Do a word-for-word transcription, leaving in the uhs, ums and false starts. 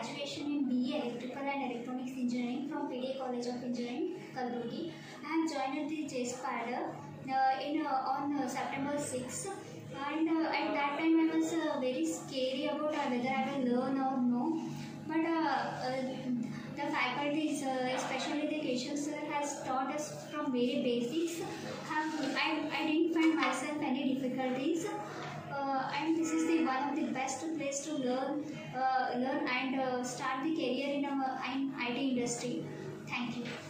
graduation in B E Electrical and Electronics Engineering from P D A College of Engineering, Kalburgi. I have joined the JSPIDER uh, in uh, on uh, September sixth, and uh, at that time I was uh, very scary about uh, whether I will learn or no. But uh, uh, the faculties, uh, especially the Keshav sir, has taught us from very basics. Have, I, I didn't find myself any difficulties. Uh, and this is the one of the best place to learn, uh, learn and uh, start the career in our in I T industry. Thank you.